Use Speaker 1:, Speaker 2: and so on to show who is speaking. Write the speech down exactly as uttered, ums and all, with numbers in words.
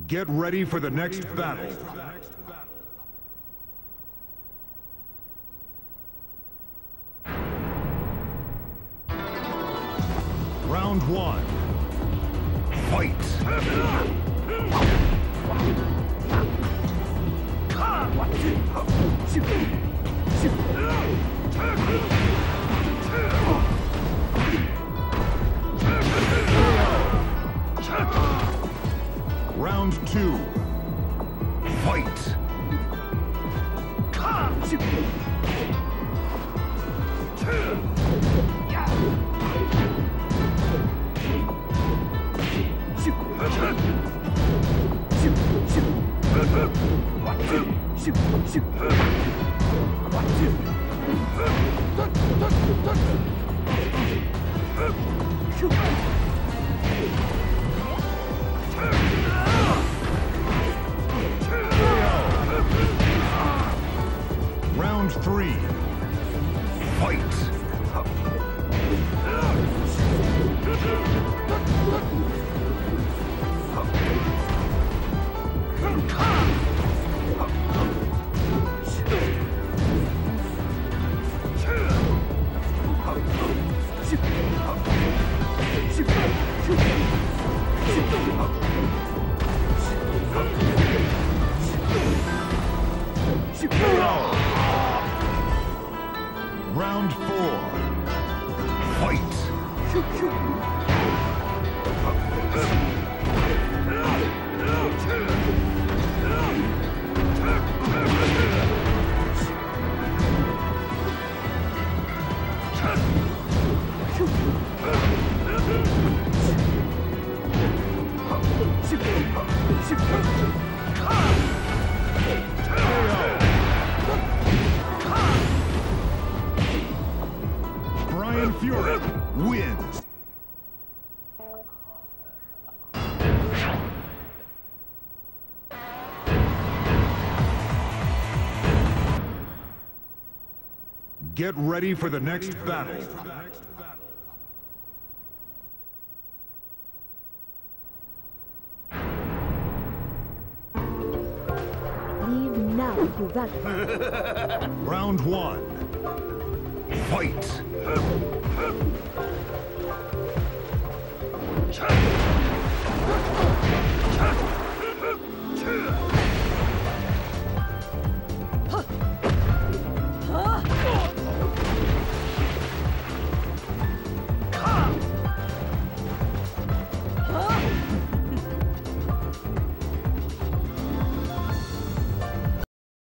Speaker 1: Get ready for the next battle. Round one. Fight! Round two. Fight! Round three. Fight! Round four. Fight! Bryan Fury wins. Get ready for the next battle.
Speaker 2: Leave now, you rat.
Speaker 1: Round one. Fight!